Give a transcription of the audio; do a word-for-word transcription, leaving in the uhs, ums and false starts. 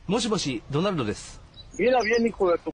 もしもし、ドナルドです。 Viene bien, hijo de tu